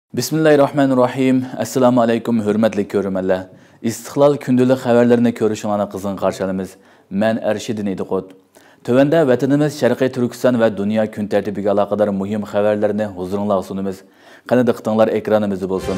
Bismillahirrahmanirrahim. Assalamu alaykum, hürmetli görürmenler. İstiqlal kündülük haberlerini görüşüngana kızgın karşılamız. Men Erşidin Ediqot. Tövende vatanımız Şarkı Türkistan ve dünya gün tertibiga alaqadar muhim haberlerini huzurunla sunumuz. Qani diqqatinglar ekranımızda bolsun.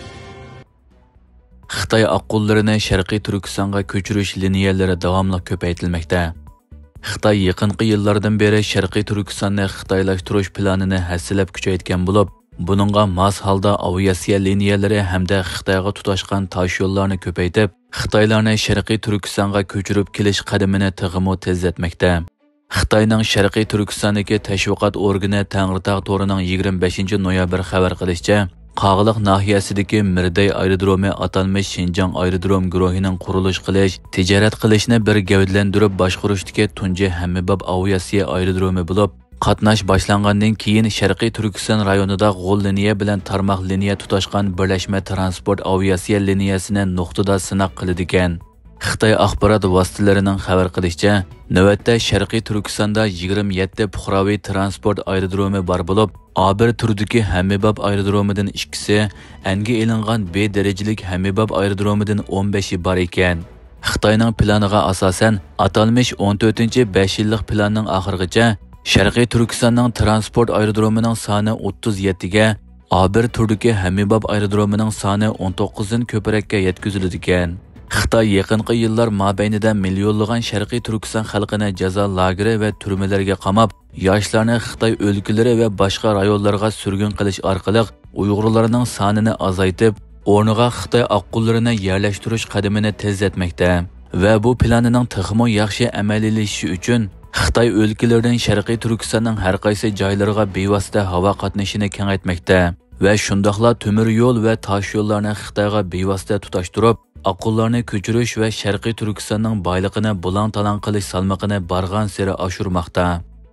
Xitoy aqullarini Sharqiy Turkistonga ko'chirish liniyalari davomli ko'paytirilmoqda. Xitoy yaqinqi yillardan beri Sharqiy Turkistonni xitoylashtirish planini hassilab kuchaytgan bo'lib, buningga mos holda aviasiya liniyalari hamda Xitoyga tutashgan tosh yo'llarni ko'paytib, Xitoylarni Sharqiy Turkistonga ko'chirib kelish qadamini tig'imo tezlatmoqda. Xitoyning Sharqiy Turkistondagi tashviqot organi Tangritog' to'rining 25 noyabr xabar qilishicha, Qag'liq nahiyasidagi Mirday aerodromi atalmish Xinjiang aerodrom guruhining qurilish qilish, tijorat qilishni bir gavdlantirib boshqarishdagi tunji hammabop aviasiya aerodromi bo'lib, qatnash boshlangandan keyin Sharqiy Turkiston rayonida g'o'l liniya bilan tarmoq liniya tutashgan birlashma transport aviasiya liniyasini nuqtada sinab qiladi ekan. Xitoy axborot vositalarining xabar qilishicha, navbatda Sharqiy Turkistonda 27 puhraviy transport aerodromi bor bo'lib, A1 turdagi hammabop aerodromidan ikkisi, anga elingan B darajalik hammabop aerodromidan 15i bor ekan. Xitoyning planiga asosan, atalmish 14-5 yillik planning oxirigacha Sharqiy Turkistonning transport aerodromining soni 37 ga, A1 turdagi hammabop aerodromining soni 19 dan ko'proqqa yetkaziladi ekan. Xitoy yaqinqi yillar mobaynida millionlagan Sharqiy Turkiston xalqini jazo lageri va turmalarga qamab, yoshlarni Xitoy o'lkalari va boshqa rayonlarga surgun qilish orqali Uyg'urlarning sonini azaytib, o'rniga Xitoy oqqullarini yerlashtirish qadamini tezlatmoqda va bu planining texmo yaxshi amaliylashishi uchun Xitoy o'lkalaridan Sharqiy Turkistonning har qaysi joylariga bevosita havo qatnashini kengaytmoqda va shundoqla temir yo'l va tosh yo'llarni Xitoyga bevosita tutashtirib, aqullarni ko'chirish va Sharqiy Turkistonning boyligini bulang-talang qilish salmoqini bargan sari oshirmoqda.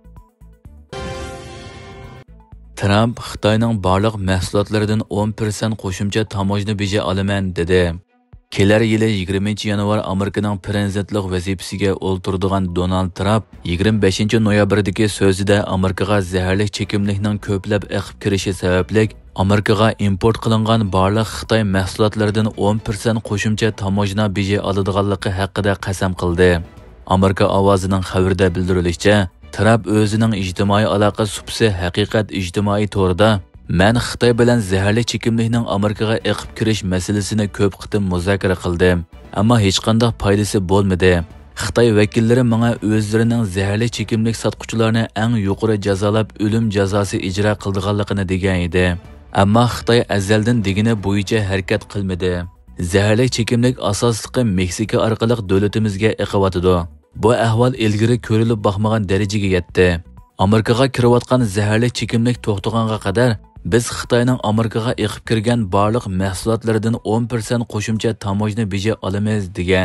Trump Xitoyning barliq mahsulotlaridan 10% qo'shimcha tamojna beji olaman dedi. Kelar yili 20 yanvar Amerikaning prezidentlik vazifasiga o'ltiradigan Donald Trump 25 noyabrdagi so'zida Amerikaga zaharli chekimlikning ko'plab eqib kirishi sababli Amerikaga import qilingan barliq Xitoy mahsulotlaridan 10% qo'shimcha tamojna beji oladiganligi haqida qasam qildi. Amerika ovozining xabarida bildirilishicha, Trump o'zining ijtimoiy aloqa supsi haqiqat ijtimoiy to'rida "Men Xitoy bilan zaharli chekimlikning Amerikaga eqib kirish masalasini ko'p qitim muzokara qildim, ammo hech qanday foydasi bo'lmadi. Xitoy vakillari menga o'zlarining zaharli chekimlik sotquchilarini eng yuqori jazolab o'lim jazosi ijro qilganligini degan edi. Ammo Xitoy azaldan degani bo'yicha harakat qilmadi. Zaharli chekimlik asosligi Meksika orqali davlatimizga eqiyotidi. Bu ahvol ilgari ko'rilib boqmagan darajaga yetdi. Amerikaga kirayotgan zaharli chekimlik to'xtaganga qadar biz Xitoyning Amerikaga eqib kirgan barliq mahsulotlaridan 10% qo'shimcha tamojna beji olamiz degan.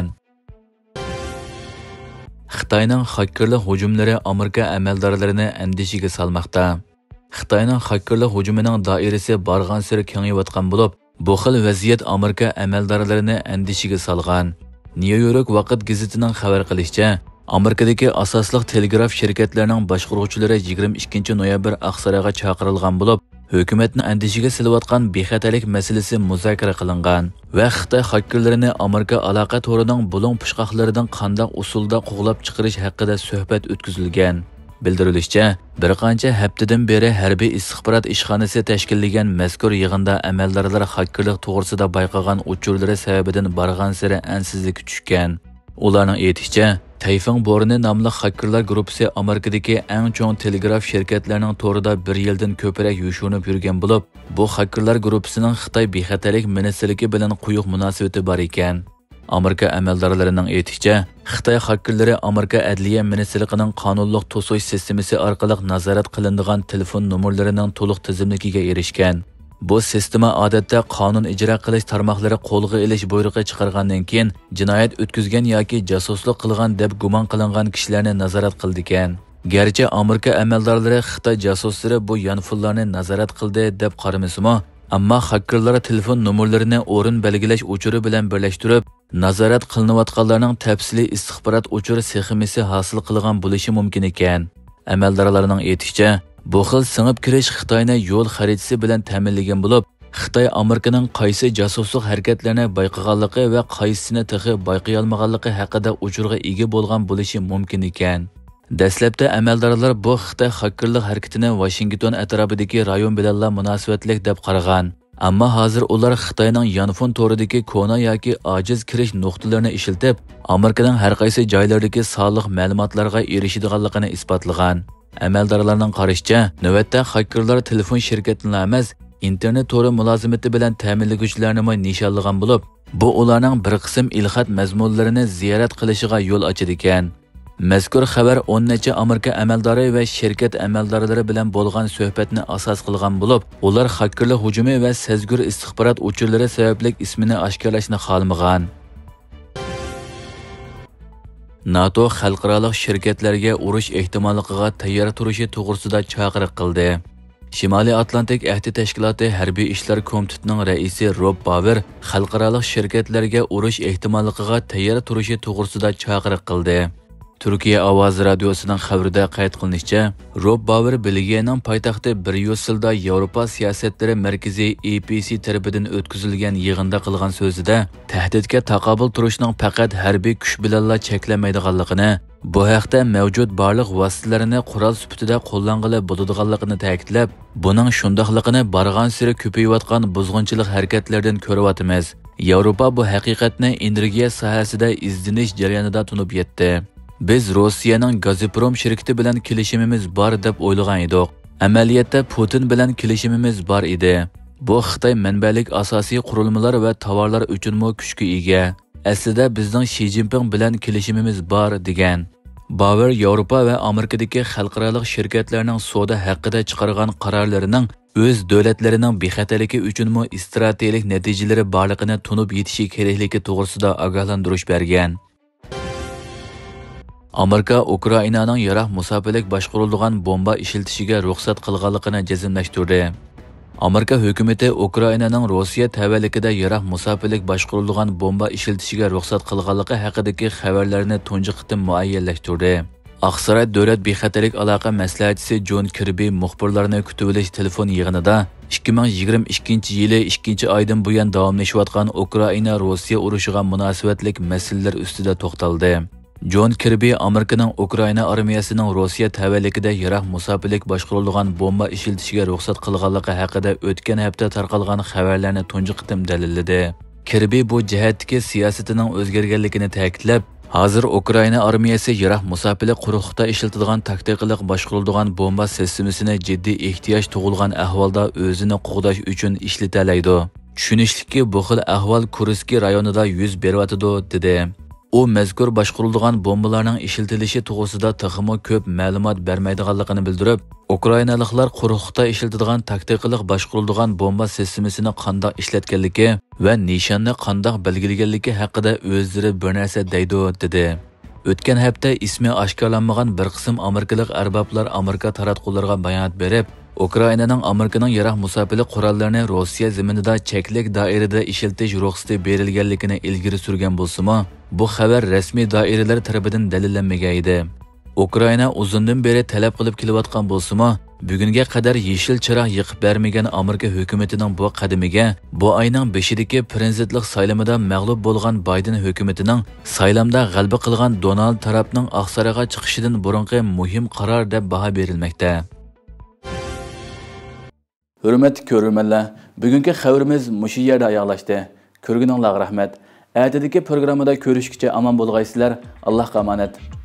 Xitoyning xakerlik hujumlari Amerika amaldorlarini andishiga solmoqda. Xitoyning xakerlik hujumining doirasi bargan sari kengayotgan bo'lib, bu xil vaziyat Amerika amaldorlarini andishiga solgan. New York vaqt gazetining xabar qilishicha, Amerikadagi asosliq telegraf shirkatlarining boshqaruvchilari 22 noyabr Aqsaraga chaqirilgan bo'lib, hukumatni andishiga silayotgan bexatarlik masalasi muzokara qilingan va Xitoy xakerlarini Amerika aloqa to'rining bulung pushqoqlaridan qanday usulda quvlab chiqarish haqida suhbat o'tkazilgan. Bildirilishicha, bir qancha haftadan beri harbiy istixborot ishxonasi tashkillagan mazkur yig'inda amaldorlar xakerlik to'g'risida bayqagan uchurlari sababidan bargan sari ansizlik tushgan. Ularning aytishicha, Tayfun Borni nomli xakerlar guruhi Amerikadagi eng chong telegraf shirkatlarining to'rida 1 yildan ko'proq yushinib yurgan bo'lib, bu xakerlar guruhining Xitoy bexatarlik ministrligi bilan quyuq munosabati bor ekan. Amerika amaldorlarining aytishicha, Xitoy xakerlari Amerika Adliya ministrligining qonunliq to'sish sistemasi orqali nazorat qilinadigan telefon nomerlarining to'liq tizimligiga erishgan. Bu sistema odatda qonun ijro qilish tarmoqlari qo'lga olish buyrug'i chiqargandan keyin jinoyat o'tkazgan yoki josuslik qilgan deb gumon qilingan kishilarni nazorat qildi ekan. Garchi Amerika amaldorlari Xitoy josuslari bu yanfullarni nazorat qildi deb qaramasimi, ammo xakerlar telefon nomerlarini o'rin belgilash uchuri bilan birlashtirib, nazorat qilinayotganlarning tafsiliy istixborot uchuri sxemasi hosil qilgan bo'lishi mumkin ekan. Amaldorlarning aytishicha, Bu xil singib kirish Xitoyni yo'l xaritasi bilan ta'minlagan bo'lib, Xitoy Amerikaning qaysi jasuslik harakatlarini bayqaganligi va qaysisini texi bayqay olmaganligi haqida uchurga ega bo'lgan bo'lishi mumkin ekan. Dastlabda amaldorlar bu Xitoy xakerlik harakatini Washington atrofidagi rayon bilan munosabatlik deb qaragan. Ammo hozir ular Xitoyning Yanfon to'ridagi kona yoki ojiz kirish nuqtalarini ishlatib, Amerikaning har qaysi joylaridagi sonliq ma'lumotlarga erishadiganligini isbotlagan. Amaldorlarning qarashicha, navbatda xakerlar telefon shirkatini emas, internet to'ri mulozimati bilan ta'minlaguvchilarni nishonlagan bo'lib, bu ularning bir qism ilxat mazmunlarini ziyorat qilishiga yo'l ochadi ekan. Mazkur xabar 10 necha Amerika amaldori va shirkat amaldorlari bilan bo'lgan suhbatni asos qilgan bo'lib, ular xakerlik hujumi va sezgur istixborot uchurlari sababli ismini oshkorlashni xohlamagan. NATO xalqaro shirkatlarga urush ehtimolligiga tayyor turishi to'g'risida chaqiriq qildi. Shimoliy Atlantik ahdi tashkiloti harbiy ishlar komitetining raisi Rob Bauer xalqaro shirkatlarga urush ehtimolligiga tayyor turishi to'g'risida chaqiriq qildi. Turkiya Ovoz radiosining xabarida qayd qilinishicha, Rob Bauer Belgiyaning poytaxti Bryusselda Yevropa siyosatlari markazi EPC tarafidan o'tkazilgan yig'inda qilgan so'zida tahdidga taqobil turishning faqat harbiy kuch bilanla cheklanmaydiganligini, bu haqda mavjud barliq vositalarini qurol sifatida qo'llang'ili bo'ladiganligini ta'kidlab, buning shundoqligini bargan siri ko'payayotgan buzg'unchilik harakatlardan ko'ryapmiz. Yevropa bu haqiqatni energiya sohasida izlanish jarayonida tunib yetdi. Biz Rossiyaning Gazprom shirkati bilan kelishimimiz bor deb o'ylagan edik. Amaliyotda Putin bilan kelishimimiz bor edi. Bu Xitoy manbalik asosiy qurilmalar va tovarlar uchunmi kuchga ega. Aslida bizning Xi Jinping bilan kelishimimiz bor degan. Bauer Yevropa va Amerikadagi xalqaro shirkatlarning savdo haqida chiqargan qarorlarining o'z davlatlarining bexatarligi uchunmi strategik natijalari borligini tunib yetishi kerakligi to'g'risida ogohlantirish bergan. Amerika Ukrainaning yaroq musofirlik boshqarilgan bomba ishlatishiga ruxsat qilganligini jazmlashtirdi. Amerika hukumati Ukrainaning Rossiya tavallikida yaroq musofirlik boshqarilgan bomba ishlatishiga ruxsat qilganligi haqidagi xabarlarni tunji qitim muayyanlashtirdi. Aqsaray davlat bexatarlik aloqa maslahatchisi John Kirby muxbirlarni kutib olish telefon yig'inida 2022-yili 2-oydan buyon davomlashayotgan Ukraina-Rossiya urushiga munosabatlik masalalar ustida to'xtaldi. John Kirby Amerikaning Ukraina armiyasining Rossiya tavallikida yaroq musofirlik boshqarilgan bomba ishlatishiga ruxsat qilganligi haqida o'tgan hafta tarqalgan xabarlarni tunji qitim dalilladi. Kirby bu jihatdagi siyosatining o'zgarganligini ta'kidlab, hozir Ukraina armiyasi yaroq musofirlik quruqda ishlatiladigan taktikalik boshqarilgan bomba sistemasini jiddiy ehtiyoj tug'ilgan ahvolda o'zini qo'g'dash uchun ishlatalaydi. Tushunishlikki, bu xil ahvol Kursk rayonida yuz beryotidi dedi. U mazkur boshqarilgan bombalarning ishlatilishi to'g'risida texmo ko'p ma'lumot bermaydiganligini bildirib, Ukrainaliklar quruqda ishlatiladigan taktikalik boshqarilgan bomba sistemasini qanday ishlatganligi va nishonni qanday belgilaganligi haqida o'zlari bir narsa deydi dedi. O'tgan hafta ismi oshkorlanmagan bir qism amerikalik arboblar Amerika taratqullariga bayonot berib, Ukrainaning Amerikaning yaroq musofirlik qurollarini Rossiya zaminida cheklik doirada ishlatish ruxsati berilganligini ilgari surgan bo'lsa-mu, bu xabar rasmiy doiralar tomonidan dalillanmagan edi. Ukraina uzundan beri talab qilib kelayotgan bo'lsa-mu, bugunga qadar yeshil chiroq yiqib bermagan Amerika hukumatining bu qadamiga bu oyning 5-idagi prezidentlik saylovida mag'lub bo'lgan Bayden hukumatining saylamda g'alaba qilgan Donald Trampning Oqsaroyga chiqishidan burungi muhim qaror deb baho berilmoqda. Hurmatli ko'ruvchilar, bugungi xabarimiz mushu yerda oyoqlashdi. Ko'rganingizga rahmat. Ertadagi programmada ko'rishguncha omon bo'lg'aysizlar. Allohga omonat.